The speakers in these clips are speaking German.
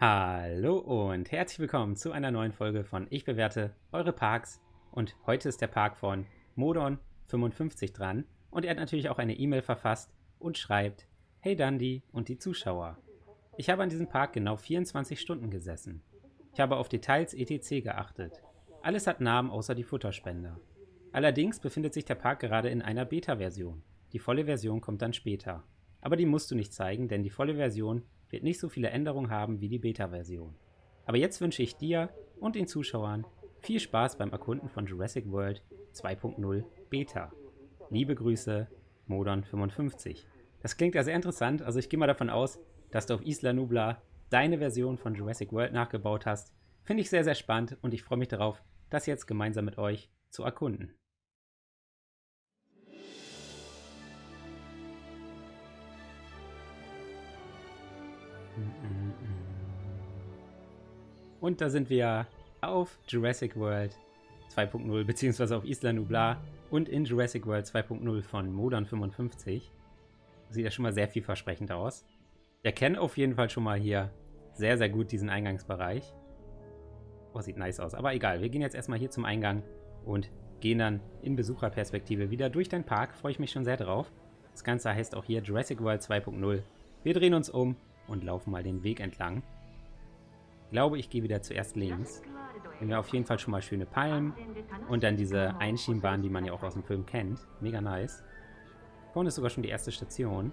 Hallo und herzlich willkommen zu einer neuen Folge von Ich bewerte eure Parks. Und heute ist der Park von Modon55 dran. Und er hat natürlich auch eine E-Mail verfasst und schreibt: Hey Dandy und die Zuschauer. Ich habe an diesem Park genau 24 Stunden gesessen. Ich habe auf Details etc. geachtet. Alles hat Namen außer die Futterspender. Allerdings befindet sich der Park gerade in einer Beta-Version. Die volle Version kommt dann später. Aber die musst du nicht zeigen, denn die volle Version wird nicht so viele Änderungen haben wie die Beta-Version. Aber jetzt wünsche ich dir und den Zuschauern viel Spaß beim Erkunden von Jurassic World 2.0 Beta. Liebe Grüße, Modon55. Das klingt ja sehr interessant, also ich gehe mal davon aus, dass du auf Isla Nublar deine Version von Jurassic World nachgebaut hast. Finde ich sehr, sehr spannend und ich freue mich darauf, das jetzt gemeinsam mit euch zu erkunden. Und da sind wir auf Jurassic World 2.0 beziehungsweise auf Isla Nublar und in Jurassic World 2.0 von Modon55. Sieht ja schon mal sehr vielversprechend aus. Wir kennen auf jeden Fall schon mal hier sehr, sehr gut diesen Eingangsbereich. Oh, sieht nice aus. Aber egal, wir gehen jetzt erstmal hier zum Eingang und gehen dann in Besucherperspektive wieder durch den Park. Freue ich mich schon sehr drauf. Das Ganze heißt auch hier Jurassic World 2.0. Wir drehen uns um und laufen mal den Weg entlang. Ich glaube, ich gehe wieder zuerst links. Haben wir auf jeden Fall schon mal schöne Palmen und dann diese Einschienenbahn, die man ja auch aus dem Film kennt. Mega nice. Vorne ist sogar schon die erste Station.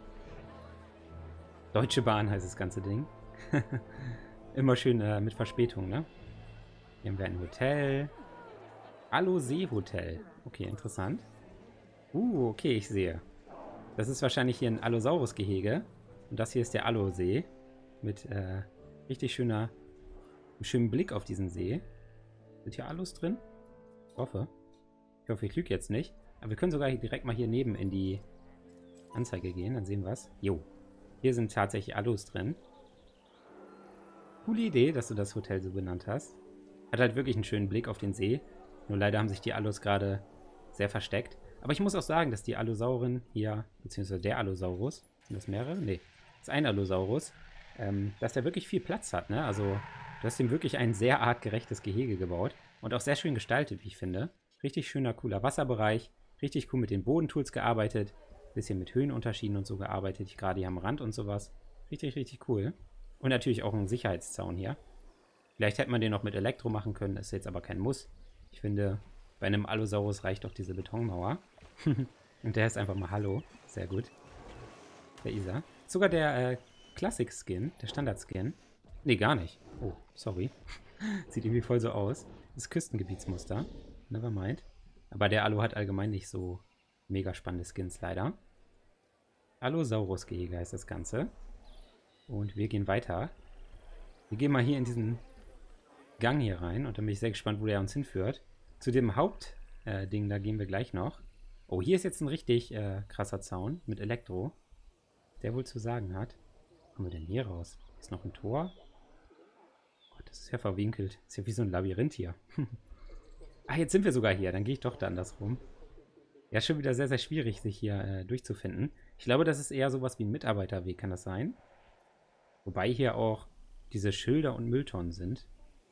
Deutsche Bahn heißt das ganze Ding. Immer schön mit Verspätung, ne? Hier haben wir ein Hotel. Allo See Hotel. Okay, interessant. Okay, ich sehe. Das ist wahrscheinlich hier ein Allosaurus-Gehege. Und das hier ist der Allo-See. Mit richtig schönem Blick auf diesen See. Sind hier Allos drin? Ich hoffe. Ich lüge jetzt nicht. Aber wir können sogar direkt mal hier neben in die Anzeige gehen. Dann sehen wir es. Jo. Hier sind tatsächlich Allos drin. Coole Idee, dass du das Hotel so benannt hast. Hat halt wirklich einen schönen Blick auf den See. Nur leider haben sich die Allos gerade sehr versteckt. Aber ich muss auch sagen, dass die Allosaurin hier, beziehungsweise der Allosaurus, sind das mehrere? Nee, das ist ein Allosaurus, dass der wirklich viel Platz hat, ne? Also, du hast ihm wirklich ein sehr artgerechtes Gehege gebaut und auch sehr schön gestaltet, wie ich finde. Richtig schöner, cooler Wasserbereich, richtig cool mit den Bodentools gearbeitet, bisschen mit Höhenunterschieden und so gearbeitet, gerade hier am Rand und sowas. Richtig, richtig cool. Und natürlich auch ein Sicherheitszaun hier. Vielleicht hätte man den noch mit Elektro machen können, ist jetzt aber kein Muss. Ich finde, bei einem Allosaurus reicht doch diese Betonmauer. Und der ist einfach mal Hallo. Sehr gut. Der Isa. Sogar der Classic-Skin, der Standard-Skin. Nee, gar nicht. Oh, sorry. Sieht irgendwie voll so aus. Das Küstengebietsmuster. Nevermind. Aber der Allo hat allgemein nicht so mega spannende Skins, leider. Allosaurus-Gehege heißt das Ganze. Und wir gehen weiter. Wir gehen mal hier in diesen Gang hier rein. Und dann bin ich sehr gespannt, wo der uns hinführt. Zu dem Hauptding, da gehen wir gleich noch. Oh, hier ist jetzt ein richtig krasser Zaun mit Elektro. Der wohl zu sagen hat. Wo kommen wir denn hier raus? Hier ist noch ein Tor. Oh, das ist ja verwinkelt. Das ist ja wie so ein Labyrinth hier. Ach, jetzt sind wir sogar hier. Dann gehe ich doch da andersrum. Ja, schon wieder sehr, sehr schwierig, sich hier durchzufinden. Ich glaube, das ist eher sowas wie ein Mitarbeiterweg, kann das sein? Wobei hier auch diese Schilder und Mülltonnen sind.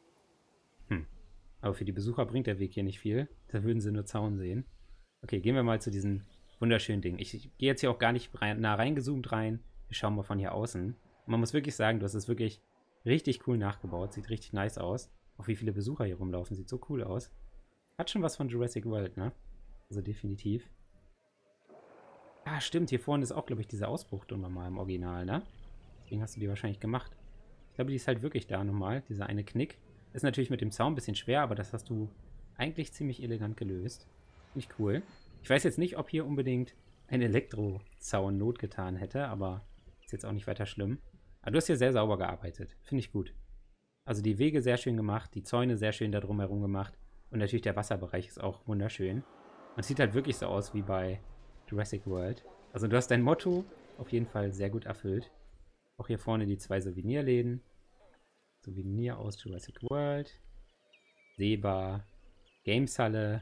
Aber für die Besucher bringt der Weg hier nicht viel. Da würden sie nur Zaun sehen. Okay, gehen wir mal zu diesem wunderschönen Ding. Ich gehe jetzt hier auch gar nicht nah reingezoomt rein. Wir schauen mal von hier außen. Und man muss wirklich sagen, du hast es wirklich richtig cool nachgebaut. Sieht richtig nice aus. Auch wie viele Besucher hier rumlaufen. Sieht so cool aus. Hat schon was von Jurassic World, ne? Also definitiv. Ah, stimmt. Hier vorne ist auch, glaube ich, diese Ausbruchtung nochmal im Original, ne? Deswegen hast du die wahrscheinlich gemacht. Ich glaube, die ist halt wirklich da nochmal. Dieser eine Knick. Ist natürlich mit dem Zaun ein bisschen schwer, aber das hast du eigentlich ziemlich elegant gelöst. Finde ich cool. Ich weiß jetzt nicht, ob hier unbedingt ein Elektrozaun Not getan hätte, aber ist jetzt auch nicht weiter schlimm. Aber du hast hier sehr sauber gearbeitet. Finde ich gut. Also die Wege sehr schön gemacht, die Zäune sehr schön da drumherum gemacht und natürlich der Wasserbereich ist auch wunderschön. Und es sieht halt wirklich so aus wie bei Jurassic World. Also du hast dein Motto auf jeden Fall sehr gut erfüllt. Auch hier vorne die zwei Souvenirläden. Souvenir aus Jurassic World. Seebar. Gameshalle.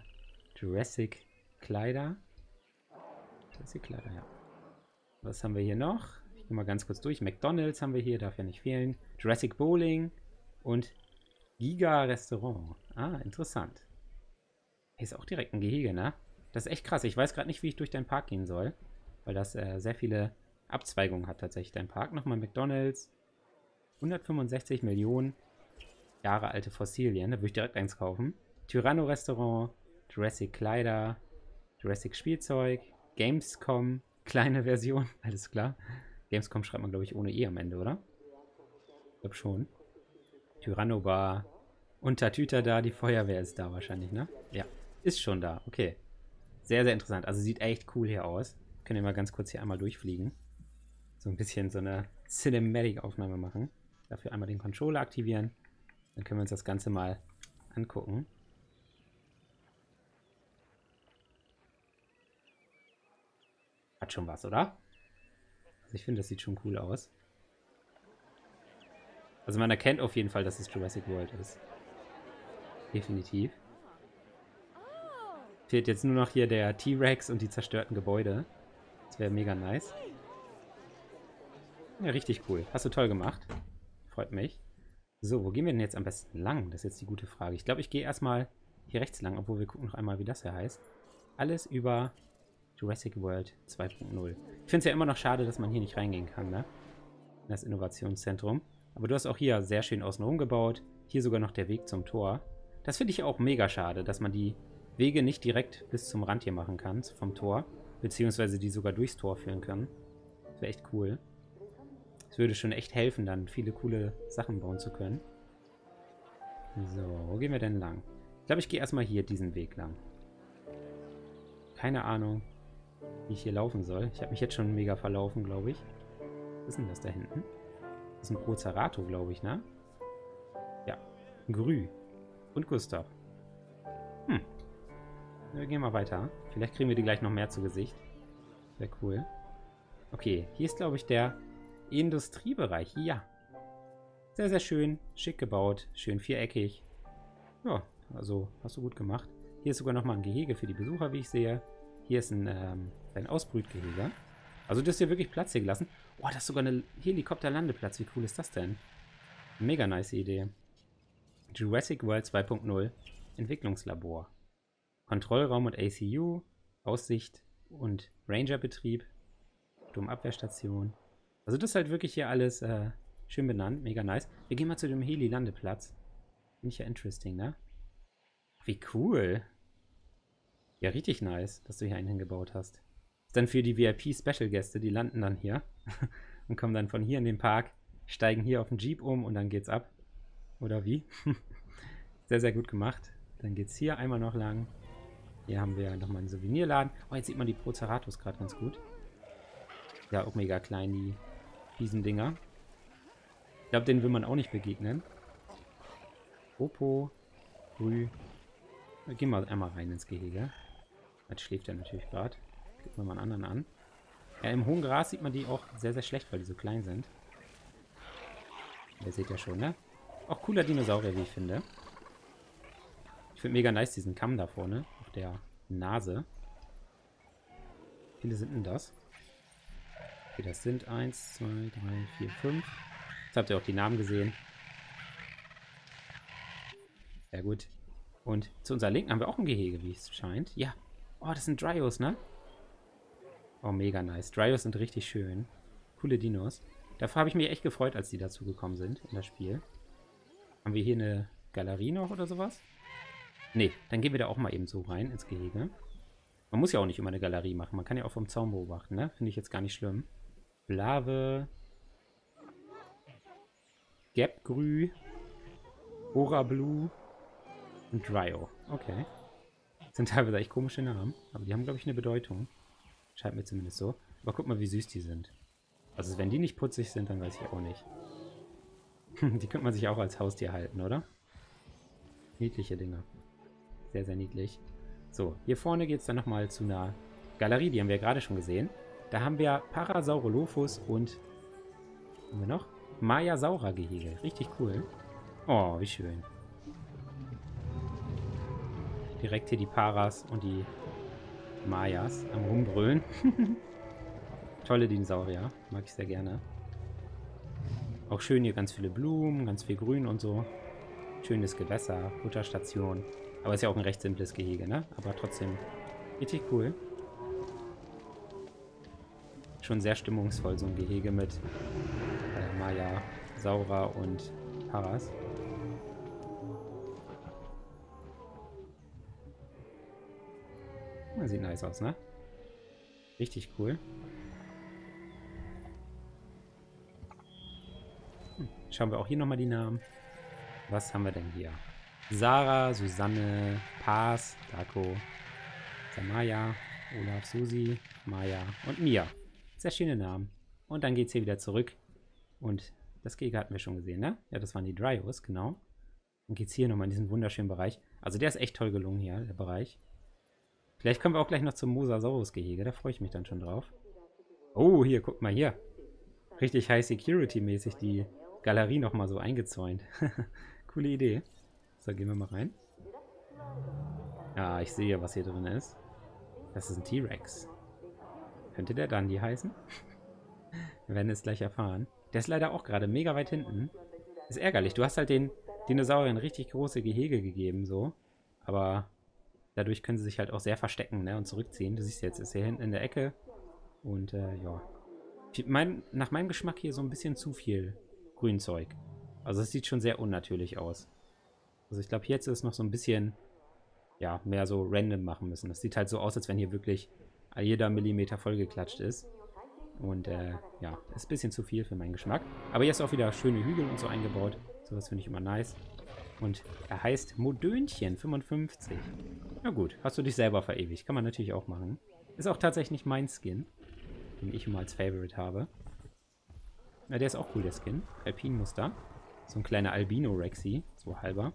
Jurassic Kleider. Jurassic Kleider, ja. Was haben wir hier noch? Ich Gehen wir mal ganz kurz durch. McDonald's haben wir hier, darf ja nicht fehlen. Jurassic Bowling und Giga Restaurant. Ah, interessant. Hier ist auch direkt ein Gehege, ne? Das ist echt krass. Ich weiß gerade nicht, wie ich durch deinen Park gehen soll. Weil das sehr viele Abzweigungen hat tatsächlich, dein Park. Nochmal McDonald's. 165 Millionen Jahre alte Fossilien. Da würde ich direkt eins kaufen. Tyranno Restaurant. Jurassic Kleider. Jurassic Spielzeug. Gamescom. Kleine Version. Alles klar. Gamescom schreibt man, glaube ich, ohne E am Ende, oder? Ich glaube schon. Tyranno Bar. Und Tatüter da. Die Feuerwehr ist da wahrscheinlich, ne? Ja. Ist schon da. Okay. Sehr, sehr interessant. Also sieht echt cool hier aus. Können wir mal ganz kurz hier einmal durchfliegen. So ein bisschen so eine Cinematic-Aufnahme machen. Dafür einmal den Controller aktivieren. Dann können wir uns das Ganze mal angucken. Hat schon was, oder? Also ich finde, das sieht schon cool aus. Also man erkennt auf jeden Fall, dass es Jurassic World ist. Definitiv. Fehlt jetzt nur noch hier der T-Rex und die zerstörten Gebäude. Das wäre mega nice. Ja, richtig cool. Hast du toll gemacht. Freut mich. So, wo gehen wir denn jetzt am besten lang? Das ist jetzt die gute Frage. Ich glaube, ich gehe erstmal hier rechts lang, obwohl wir gucken noch einmal, wie das hier heißt. Alles über Jurassic World 2.0. Ich finde es ja immer noch schade, dass man hier nicht reingehen kann, ne? In das Innovationszentrum. Aber du hast auch hier sehr schön außenrum gebaut. Hier sogar noch der Weg zum Tor. Das finde ich auch mega schade, dass man die Wege nicht direkt bis zum Rand hier machen kann, vom Tor. Beziehungsweise die sogar durchs Tor führen kann. Das wäre echt cool. Es würde schon echt helfen, dann viele coole Sachen bauen zu können. So, wo gehen wir denn lang? Ich glaube, ich gehe erstmal hier diesen Weg lang. Keine Ahnung, wie ich hier laufen soll. Ich habe mich jetzt schon mega verlaufen, glaube ich. Was ist denn das da hinten? Das ist ein Prozerato, glaube ich, ne? Ja, Grü. Und Gustav. Wir gehen mal weiter. Vielleicht kriegen wir die gleich noch mehr zu Gesicht. Wäre cool. Okay, hier ist, glaube ich, der Industriebereich. Ja. Sehr, sehr schön. Schick gebaut. Schön viereckig. Ja, also hast du gut gemacht. Hier ist sogar nochmal ein Gehege für die Besucher, wie ich sehe. Hier ist ein Ausbrütgehege. Also das ist hier wirklich Platz hier gelassen. Oh, das ist sogar ein Helikopterlandeplatz. Wie cool ist das denn? Mega nice Idee. Jurassic World 2.0 Entwicklungslabor. Kontrollraum und ACU. Aussicht und Rangerbetrieb. Sturmabwehrstation. Also das ist halt wirklich hier alles schön benannt. Mega nice. Wir gehen mal zu dem Heli-Landeplatz. Finde ich ja interesting, ne? Wie cool. Ja, richtig nice, dass du hier einen hingebaut hast. Ist dann für die VIP-Special-Gäste, die landen dann hier und kommen dann von hier in den Park, steigen hier auf den Jeep um und dann geht's ab. Oder wie? Sehr, sehr gut gemacht. Dann geht's hier einmal noch lang. Hier haben wir nochmal einen Souvenirladen. Oh, jetzt sieht man die Prozeratos gerade ganz gut. Ja, auch mega klein, die fiesen Dinger. Ich glaube, denen will man auch nicht begegnen. Popo, Grü. Gehen wir einmal rein ins Gehege. Jetzt schläft er natürlich gerade. Gucken wir mal einen anderen an. Ja, im hohen Gras sieht man die auch sehr, sehr schlecht, weil die so klein sind. Ihr seht ja schon, ne? Auch cooler Dinosaurier, wie ich finde. Ich finde mega nice diesen Kamm da vorne auf der Nase. Wie viele sind denn das? Okay, das sind 1, 2, 3, 4, 5. Jetzt habt ihr auch die Namen gesehen. Sehr gut. Und zu unserer Linken haben wir auch ein Gehege, wie es scheint. Ja. Oh, das sind Dryos, ne? Oh, mega nice. Dryos sind richtig schön. Coole Dinos. Dafür habe ich mich echt gefreut, als die dazu gekommen sind in das Spiel. Haben wir hier eine Galerie noch oder sowas? Nee, dann gehen wir da auch mal eben so rein ins Gehege. Man muss ja auch nicht immer eine Galerie machen. Man kann ja auch vom Zaun beobachten, ne? Finde ich jetzt gar nicht schlimm. Blave. Gapgrü. Ora Blue. Und Dryo. Okay. Das sind teilweise echt komische Namen. Aber die haben, glaube ich, eine Bedeutung. Scheint mir zumindest so. Aber guck mal, wie süß die sind. Also wenn die nicht putzig sind, dann weiß ich auch nicht. Die könnte man sich auch als Haustier halten, oder? Niedliche Dinger. Sehr, sehr niedlich. So, hier vorne geht es dann nochmal zu einer Galerie. Die haben wir ja gerade schon gesehen. Da haben wir Parasaurolophus und... haben wir noch? Mayasaura-Gehege. Richtig cool. Oh, wie schön. Direkt hier die Paras und die Mayas am Rumbrüllen. Tolle Dinosaurier. Mag ich sehr gerne. Auch schön hier ganz viele Blumen, ganz viel Grün und so. Schönes Gewässer, Futterstation. Aber ist ja auch ein recht simples Gehege, ne? Aber trotzdem richtig cool. Schon sehr stimmungsvoll, so ein Gehege mit Maya, Saura und Paras. Sieht nice aus, ne? Richtig cool. Schauen wir auch hier nochmal die Namen. Was haben wir denn hier? Sarah, Susanne, Paz, Dako, Samaya, Olaf, Susi, Maya und Mia. Sehr schöne Namen. Und dann geht es hier wieder zurück. Und das Gehege hatten wir schon gesehen, ne? Ja, das waren die Dryos, genau. Dann geht es hier nochmal in diesen wunderschönen Bereich. Also der ist echt toll gelungen hier, der Bereich. Vielleicht kommen wir auch gleich noch zum Mosasaurus-Gehege. Da freue ich mich dann schon drauf. Oh, hier, guck mal hier. Richtig High Security-mäßig die Galerie nochmal so eingezäunt. Coole Idee. So, gehen wir mal rein. Ja, ich sehe, was hier drin ist. Das ist ein T-Rex. Könnte der Dundee heißen? Wir werden es gleich erfahren. Der ist leider auch gerade mega weit hinten. Ist ärgerlich. Du hast halt den Dinosauriern richtig große Gehege gegeben, so. Aber dadurch können sie sich halt auch sehr verstecken, ne, und zurückziehen. Du siehst jetzt, ist hier hinten in der Ecke. Und, ja. Nach meinem Geschmack hier so ein bisschen zu viel Grünzeug. Also es sieht schon sehr unnatürlich aus. Also ich glaube, jetzt ist es noch so ein bisschen, ja, mehr so random machen müssen. Das sieht halt so aus, als wenn hier wirklich jeder Millimeter vollgeklatscht ist. Und, ja, ist ein bisschen zu viel für meinen Geschmack. Aber hier ist auch wieder schöne Hügel und so eingebaut. Sowas finde ich immer nice. Und er heißt Modönchen 55. Na gut, hast du dich selber verewigt. Kann man natürlich auch machen. Ist auch tatsächlich mein Skin, den ich immer als Favorite habe. Ja, der ist auch cool, der Skin. Alpinmuster. So ein kleiner Albino-Rexy. So halber.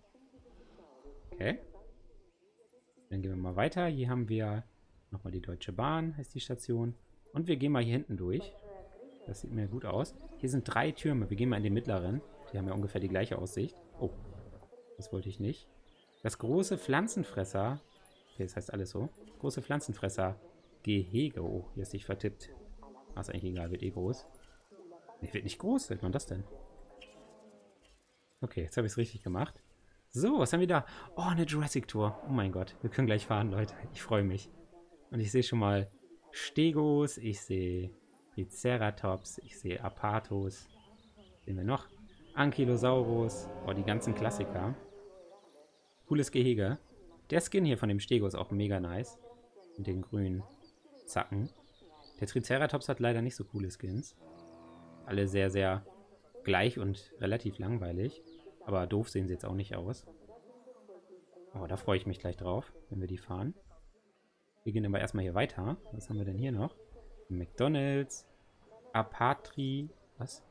Okay. Dann gehen wir mal weiter. Hier haben wir nochmal die Deutsche Bahn, heißt die Station. Und wir gehen mal hier hinten durch. Das sieht mir gut aus. Hier sind 3 Türme. Wir gehen mal in den mittleren. Die haben ja ungefähr die gleiche Aussicht. Oh, das wollte ich nicht. Das große Pflanzenfresser. Okay, das heißt alles so. Große Pflanzenfresser. Gehege. Oh, hier ist sich vertippt. Ah, ist eigentlich egal, wird eh groß. Nee, wird nicht groß. Sagt man das denn? Okay, jetzt habe ich es richtig gemacht. So, was haben wir da? Oh, eine Jurassic Tour. Oh mein Gott, wir können gleich fahren, Leute. Ich freue mich. Und ich sehe schon mal Stegos, ich sehe Triceratops, ich sehe Apatos. Sehen wir noch? Ankylosaurus. Oh, die ganzen Klassiker. Cooles Gehege. Der Skin hier von dem Stego ist auch mega nice. Mit den grünen Zacken. Der Triceratops hat leider nicht so coole Skins. Alle sehr, sehr gleich und relativ langweilig. Aber doof sehen sie jetzt auch nicht aus. Oh, da freue ich mich gleich drauf, wenn wir die fahren. Wir gehen aber erstmal hier weiter. Was haben wir denn hier noch? McDonald's. Apatri. Was?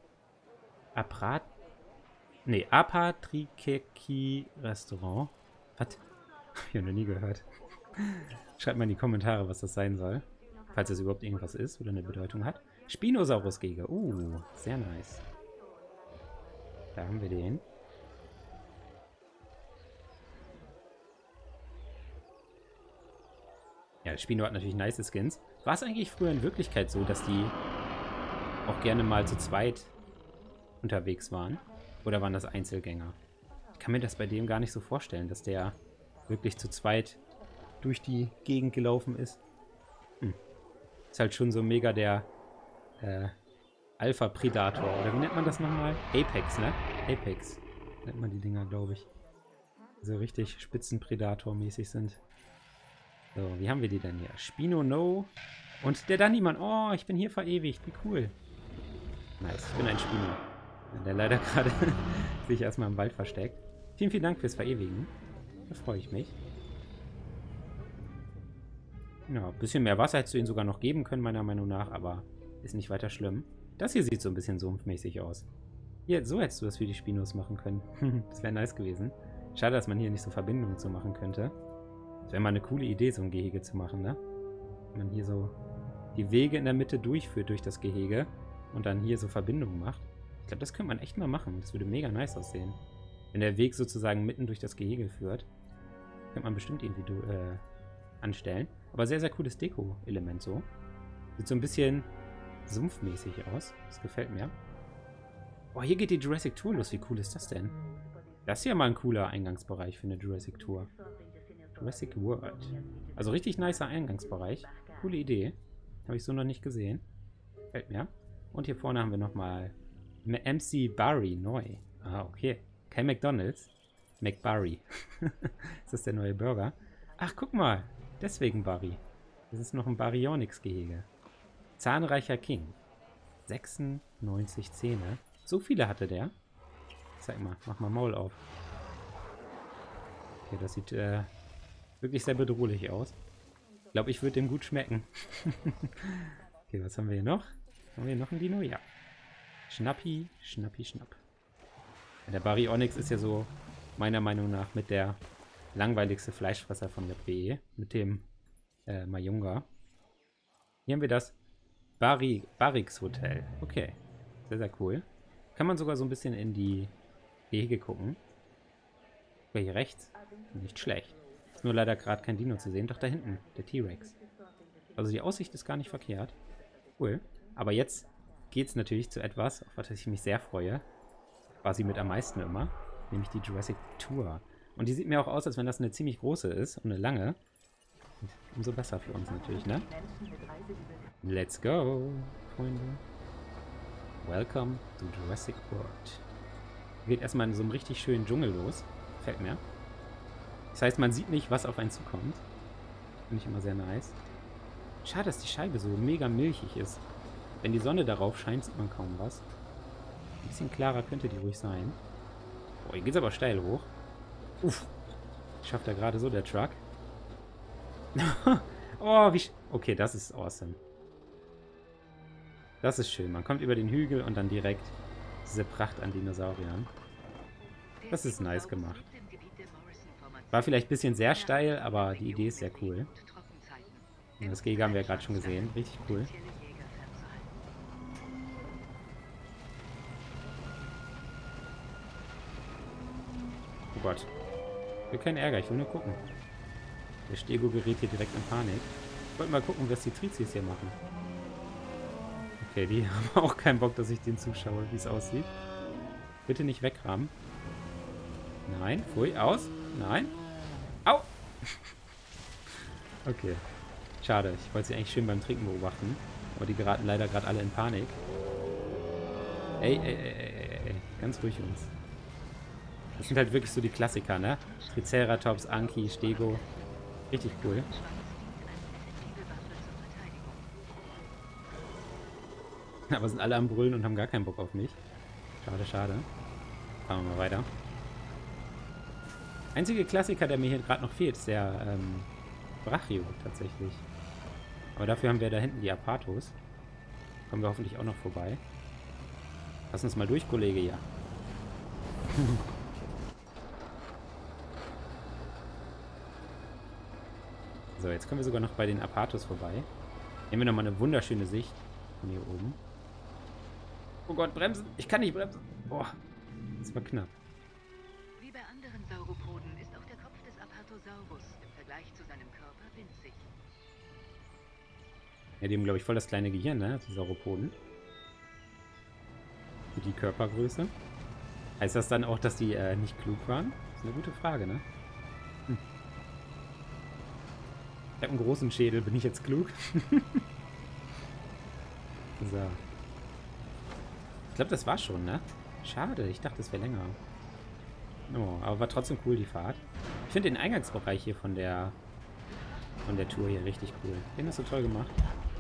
Apatrikeki Restaurant. Was? Hab ich noch nie gehört. Schreibt mal in die Kommentare, was das sein soll. Falls es überhaupt irgendwas ist oder eine Bedeutung hat. Spinosaurus-Gehege. Sehr nice. Da haben wir den. Ja, Spino hat natürlich nice Skins. War es eigentlich früher in Wirklichkeit so, dass die auch gerne mal zu zweit unterwegs waren? Oder waren das Einzelgänger? Ich kann mir das bei dem gar nicht so vorstellen, dass der wirklich zu zweit durch die Gegend gelaufen ist. Ist halt schon so mega der Alpha-Predator. Oder wie nennt man das nochmal? Apex, ne? Apex nennt man die Dinger, glaube ich. So richtig Spitzenpredator-mäßig sind. So, wie haben wir die denn hier? Spino No. Und der Dandymann. Oh, ich bin hier verewigt. Wie cool. Nice, ich bin ein Spino. Der leider gerade sich erstmal im Wald versteckt. Vielen, vielen Dank fürs Verewigen. Da freue ich mich. Ja, ein bisschen mehr Wasser hättest du ihnen sogar noch geben können, meiner Meinung nach. Aber ist nicht weiter schlimm. Das hier sieht so ein bisschen sumpfmäßig aus. Hier, so hättest du das für die Spinos machen können. Das wäre nice gewesen. Schade, dass man hier nicht so Verbindungen zu machen könnte. Das wäre mal eine coole Idee, so ein Gehege zu machen, ne? Wenn man hier so die Wege in der Mitte durchführt durch das Gehege und dann hier so Verbindungen macht. Ich glaube, das könnte man echt mal machen. Das würde mega nice aussehen. Wenn der Weg sozusagen mitten durch das Gehege führt. Könnte man bestimmt irgendwie anstellen. Aber sehr, sehr cooles Deko-Element so. Sieht so ein bisschen sumpfmäßig aus. Das gefällt mir. Oh, hier geht die Jurassic Tour los. Wie cool ist das denn? Das ist ja mal ein cooler Eingangsbereich für eine Jurassic Tour. Jurassic World. Also richtig nicer Eingangsbereich. Coole Idee. Habe ich so noch nicht gesehen. Gefällt mir. Und hier vorne haben wir nochmal MC Barry neu. Ah, okay. Kein McDonald's. McBarry. Ist das der neue Burger? Ach, guck mal. Deswegen Barry. Das ist noch ein Baryonyx-Gehege. Zahnreicher King. 96 Zähne. So viele hatte der. Zeig mal, mach mal Maul auf. Okay, das sieht wirklich sehr bedrohlich aus. Ich glaube, ich würde dem gut schmecken. Okay, was haben wir hier noch? Haben wir hier noch einen Dino? Ja. Schnappi, Schnappi, Schnapp. Ja, der Baryonyx ist ja so, meiner Meinung nach, mit der langweiligste Fleischfresser von JWE. Mit dem Mayunga. Hier haben wir das Barrix Hotel. Okay. Sehr, sehr cool. Kann man sogar so ein bisschen in die Gehege gucken. Hier rechts. Nicht schlecht. Ist nur leider gerade kein Dino zu sehen. Doch da hinten, der T-Rex. Also die Aussicht ist gar nicht verkehrt. Cool. Aber jetzt geht es natürlich zu etwas, auf was ich mich sehr freue. Quasi mit am meisten immer. Nämlich die Jurassic Tour. Und die sieht mir auch aus, als wenn das eine ziemlich große ist und eine lange. Und umso besser für uns natürlich, ne? Let's go, Freunde. Welcome to Jurassic World. Geht erstmal in so einem richtig schönen Dschungel los. Gefällt mir. Das heißt, man sieht nicht, was auf einen zukommt. Finde ich immer sehr nice. Schade, dass die Scheibe so mega milchig ist. Wenn die Sonne darauf scheint, sieht man kaum was. Ein bisschen klarer könnte die ruhig sein. Boah, hier geht's aber steil hoch. Uff. Schafft er gerade so, der Truck. Oh, wie... Okay, das ist awesome. Das ist schön. Man kommt über den Hügel und dann direkt diese Pracht an Dinosauriern. Das ist nice gemacht. War vielleicht ein bisschen sehr steil, aber die Idee ist sehr cool. Und das Gehege haben wir ja gerade schon gesehen. Richtig cool. Oh Gott. Ich will keinen Ärger, ich will nur gucken. Der Stego gerät hier direkt in Panik. Ich wollte mal gucken, was die Trizis hier machen. Okay, die haben auch keinen Bock, dass ich denen zuschaue, wie es aussieht. Bitte nicht wegrammen. Nein, pfui, aus. Nein. Au! Okay. Schade, ich wollte sie eigentlich schön beim Trinken beobachten. Aber die geraten leider gerade alle in Panik. Ey. Ganz ruhig uns. Das sind halt wirklich so die Klassiker, ne? Triceratops, Anki, Stego. Richtig cool. Aber sind alle am Brüllen und haben gar keinen Bock auf mich. Schade, schade. Fahren wir mal weiter. Einzige Klassiker, der mir hier gerade noch fehlt, ist der Brachio tatsächlich. Aber dafür haben wir da hinten die Apatos. Kommen wir hoffentlich auch noch vorbei. Lass uns mal durch, Kollege, ja. So, jetzt kommen wir sogar noch bei den Apatos vorbei. Hier haben wir nochmal eine wunderschöne Sicht von hier oben. Oh Gott, bremsen! Ich kann nicht bremsen! Boah, das war knapp. Wie bei anderen Sauropoden ist auch der Kopf des Apatosaurus im Vergleich zu seinem Körper winzig. Ja, die haben, glaube ich, voll das kleine Gehirn, ne? Die Sauropoden. Für die Körpergröße. Heißt das dann auch, dass die nicht klug waren? Das ist eine gute Frage, ne? Ich habe einen großen Schädel. Bin ich jetzt klug? So. Ich glaube, das war schon, ne? Schade. Ich dachte, es wäre länger. Oh, aber war trotzdem cool, die Fahrt. Ich finde den Eingangsbereich hier von der Tour hier richtig cool. Den hast du toll gemacht.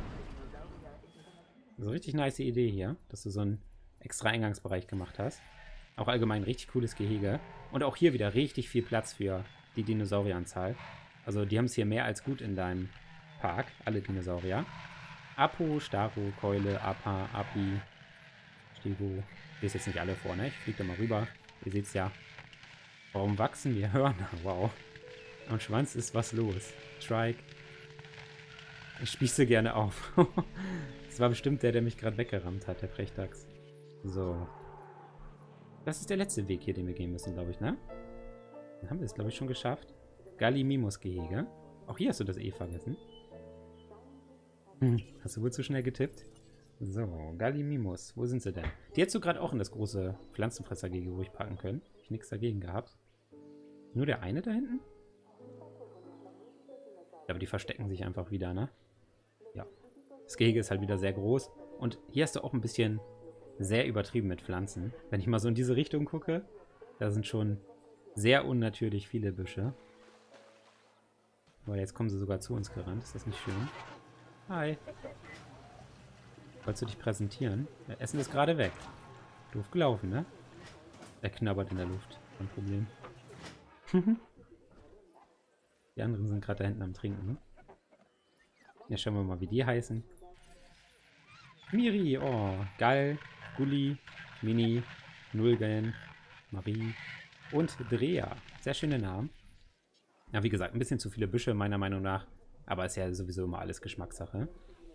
So richtig nice Idee hier, dass du so einen extra Eingangsbereich gemacht hast. Auch allgemein richtig cooles Gehege. Und auch hier wieder richtig viel Platz für die Dinosaurieranzahl. Also die haben es hier mehr als gut in deinem Park, alle Dinosaurier. Apo, Staro, Keule, Apa, Api, Stego. Ich lese jetzt nicht alle vor, ne? Ich fliege da mal rüber. Ihr seht es ja. Warum wachsen die Hörner? Wow. Am Schwanz ist was los. Trike. Ich spieße gerne auf. Das war bestimmt der mich gerade weggerammt hat, der Frechdachs. So. Das ist der letzte Weg hier, den wir gehen müssen, glaube ich, ne? Dann haben wir es, glaube ich, schon geschafft. Gallimimus-Gehege. Auch hier hast du das E vergessen. Hast du wohl zu schnell getippt? So, Gallimimus. Wo sind sie denn? Die hättest du gerade auch in das große Pflanzenfresser-Gehege ruhig packen können. Hab ich nichts dagegen gehabt. Nur der eine da hinten? Aber die verstecken sich einfach wieder, ne? Ja. Das Gehege ist halt wieder sehr groß. Und hier hast du auch ein bisschen sehr übertrieben mit Pflanzen. Wenn ich mal so in diese Richtung gucke, da sind schon sehr unnatürlich viele Büsche. Aber jetzt kommen sie sogar zu uns gerannt. Ist das nicht schön? Hi. Wolltest du dich präsentieren? Das Essen ist gerade weg. Doof gelaufen, ne? Er knabbert in der Luft. Kein Problem. Die anderen sind gerade da hinten am Trinken. Ja, schauen wir mal, wie die heißen. Miri, oh, Gall, Gulli, Mini, Nulgen, Marie und Drea. Sehr schöne Namen. Ja, wie gesagt, ein bisschen zu viele Büsche meiner Meinung nach. Aber ist ja sowieso immer alles Geschmackssache.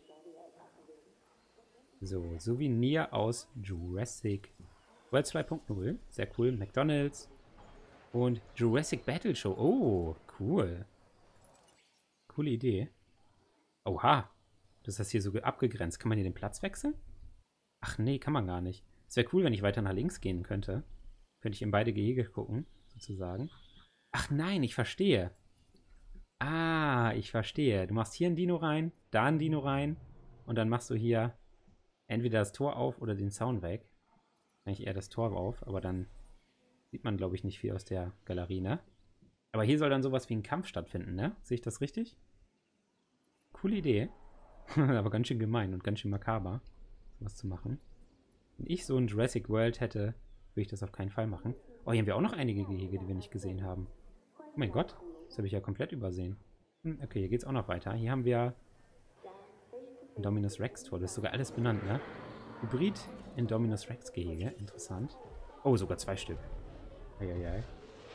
So, Souvenir aus Jurassic World 2.0. Sehr cool. McDonald's. Und Jurassic Battle Show. Oh, cool. Coole Idee. Oha. Das ist das hier so abgegrenzt. Kann man hier den Platz wechseln? Ach nee, kann man gar nicht. Es wäre cool, wenn ich weiter nach links gehen könnte. Könnte ich in beide Gehege gucken, sozusagen. Ach nein, ich verstehe. Ah, ich verstehe. Du machst hier ein Dino rein, da ein Dino rein. Und dann machst du hier entweder das Tor auf oder den Zaun weg. Eigentlich eher das Tor auf, aber dann sieht man, glaube ich, nicht viel aus der Galerie, ne? Aber hier soll dann sowas wie ein Kampf stattfinden, ne? Sehe ich das richtig? Coole Idee. Aber ganz schön gemein und ganz schön makaber, sowas zu machen. Wenn ich so ein Jurassic World hätte, würde ich das auf keinen Fall machen. Oh, hier haben wir auch noch einige Gehege, die wir nicht gesehen haben. Oh mein Gott, das habe ich ja komplett übersehen. Okay, hier geht's auch noch weiter. Hier haben wir Indominus Rex Tor. Das ist sogar alles benannt, ne? Hybrid Indominus Rex Gehege. Interessant. Oh, sogar 2 Stück. Eieiei.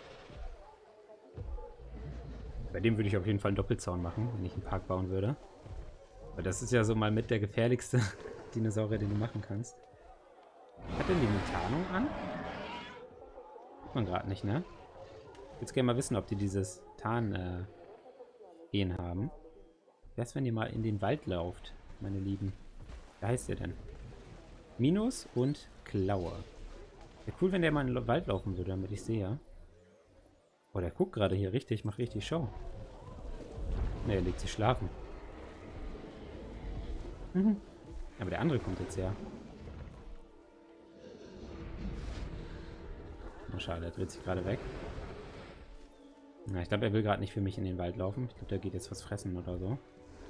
Bei dem würde ich auf jeden Fall einen Doppelzaun machen, wenn ich einen Park bauen würde. Weil das ist ja so mal mit der gefährlichste Dinosaurier, den du machen kannst. Hat denn die eine Tarnung an? Sieht man gerade nicht, ne? Ich würde gerne mal wissen, ob die dieses Tarn-Gen haben. Wie wär's, wenn ihr mal in den Wald lauft, meine Lieben? Wie heißt der denn? Minus und Klaue. Wäre cool, wenn der mal in den Wald laufen würde, damit ich sehe. Oh, der guckt gerade hier richtig, macht richtig Show. Ne, er legt sich schlafen. Aber der andere kommt jetzt her. Na schade, er dreht sich gerade weg. Na, ich glaube, er will gerade nicht für mich in den Wald laufen. Ich glaube, der geht jetzt was fressen oder so.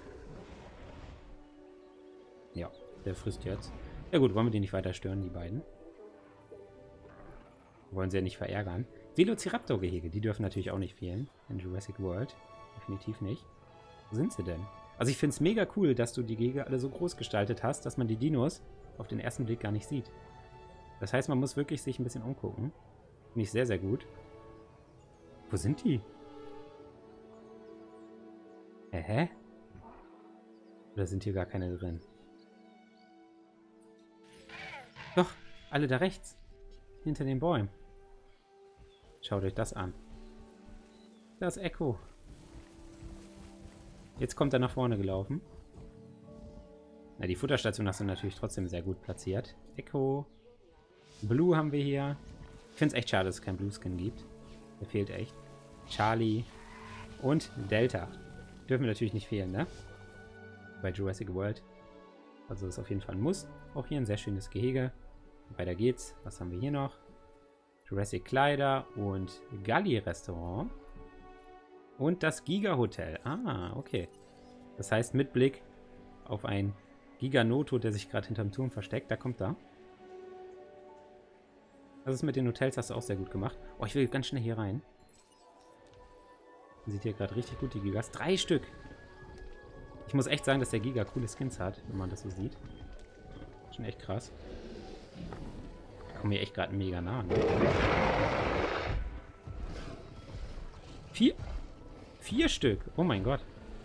Ja, der frisst jetzt. Ja gut, wollen wir die nicht weiter stören, die beiden. Wollen sie ja nicht verärgern. Velociraptor-Gehege, die dürfen natürlich auch nicht fehlen in Jurassic World. Definitiv nicht. Wo sind sie denn? Also ich finde es mega cool, dass du die Gehege alle so groß gestaltet hast, dass man die Dinos auf den ersten Blick gar nicht sieht. Das heißt, man muss wirklich sich ein bisschen umgucken. Finde ich sehr, sehr gut. Wo sind die? Hä? Oder sind hier gar keine drin? Doch, alle da rechts. Hinter den Bäumen. Schaut euch das an. Das Echo. Jetzt kommt er nach vorne gelaufen. Na, die Futterstation hast du natürlich trotzdem sehr gut platziert. Echo. Blue haben wir hier. Ich finde es echt schade, dass es keinen Blue-Skin gibt. Der fehlt echt. Charlie. Und Delta. Dürfen wir natürlich nicht fehlen, ne? Bei Jurassic World. Also das ist auf jeden Fall ein Muss. Auch hier ein sehr schönes Gehege. Weiter geht's. Was haben wir hier noch? Jurassic Kleider und Galli Restaurant. Und das Giga Hotel. Ah, okay. Das heißt, mit Blick auf ein Giganoto, der sich gerade hinterm Turm versteckt. Da kommt er. Das ist mit den Hotels, hast du auch sehr gut gemacht. Oh, ich will ganz schnell hier rein. Man sieht hier gerade richtig gut die Gigas. 3 Stück. Ich muss echt sagen, dass der Giga coole Skins hat, wenn man das so sieht. Schon echt krass. Ich komme hier echt gerade mega nah. Ne? 4 Stück. Oh mein Gott.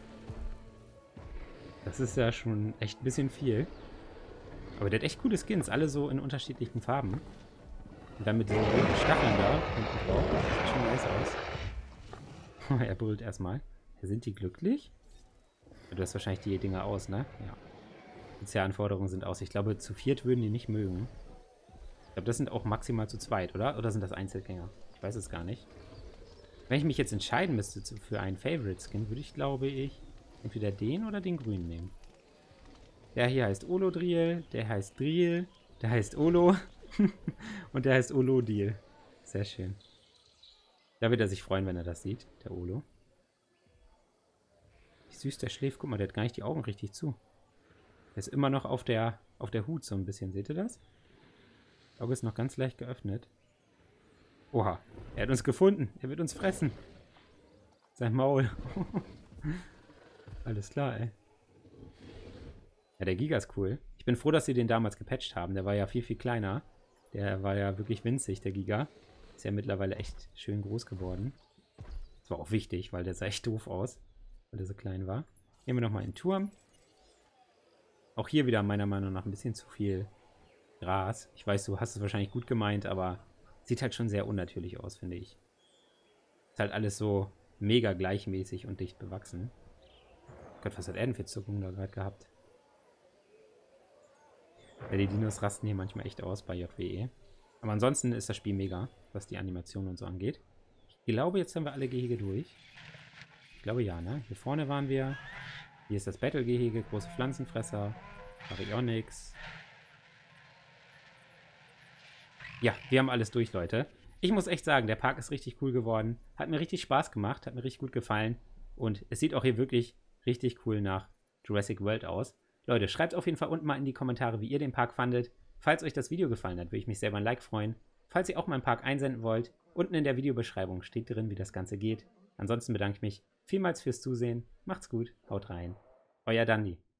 Das ist ja schon echt ein bisschen viel. Aber der hat echt coole Skins. Alle so in unterschiedlichen Farben. Und dann mit diesen roten Stacheln da hinten drauf. Das sieht schon nice aus. Er brüllt erstmal. Sind die glücklich? Du hast wahrscheinlich die Dinger aus, ne? Ja. Sozialanforderungen sind aus. Ich glaube, zu viert würden die nicht mögen. Ich glaube, das sind auch maximal zu zweit, oder? Oder sind das Einzelgänger? Ich weiß es gar nicht. Wenn ich mich jetzt entscheiden müsste für einen Favorite-Skin, würde ich, glaube ich, entweder den oder den grünen nehmen. Der hier heißt Olodriel, der heißt Driel, der heißt Olo und der heißt Olodil. Sehr schön. Da wird er sich freuen, wenn er das sieht, der Olo. Wie süß der schläft. Guck mal, der hat gar nicht die Augen richtig zu. Der ist immer noch auf der Hut so ein bisschen. Seht ihr das? Das Auge ist noch ganz leicht geöffnet. Oha, er hat uns gefunden. Er wird uns fressen. Sein Maul. Alles klar, ey. Ja, der Giga ist cool. Ich bin froh, dass sie den damals gepatcht haben. Der war ja viel, viel kleiner. Der war ja wirklich winzig, der Giga. Ist ja mittlerweile echt schön groß geworden. Das war auch wichtig, weil der sah echt doof aus, weil der so klein war. Gehen wir nochmal in den Turm. Auch hier wieder meiner Meinung nach ein bisschen zu viel Gras. Ich weiß, du hast es wahrscheinlich gut gemeint, aber sieht halt schon sehr unnatürlich aus, finde ich. Ist halt alles so mega gleichmäßig und dicht bewachsen. Gott, was hat er denn für Zuckungen da gerade gehabt? Ja, die Dinos rasten hier manchmal echt aus bei JWE. Aber ansonsten ist das Spiel mega, was die Animation und so angeht. Ich glaube, jetzt haben wir alle Gehege durch. Ich glaube ja, ne? Hier vorne waren wir. Hier ist das Battle-Gehege, große Pflanzenfresser, Baryonyx. Ja, wir haben alles durch, Leute. Ich muss echt sagen, der Park ist richtig cool geworden. Hat mir richtig Spaß gemacht, hat mir richtig gut gefallen. Und es sieht auch hier wirklich richtig cool nach Jurassic World aus. Leute, schreibt auf jeden Fall unten mal in die Kommentare, wie ihr den Park fandet. Falls euch das Video gefallen hat, würde ich mich sehr über ein Like freuen. Falls ihr auch mal einen Park einsenden wollt, unten in der Videobeschreibung steht drin, wie das Ganze geht. Ansonsten bedanke ich mich vielmals fürs Zusehen. Macht's gut, haut rein. Euer Dandy.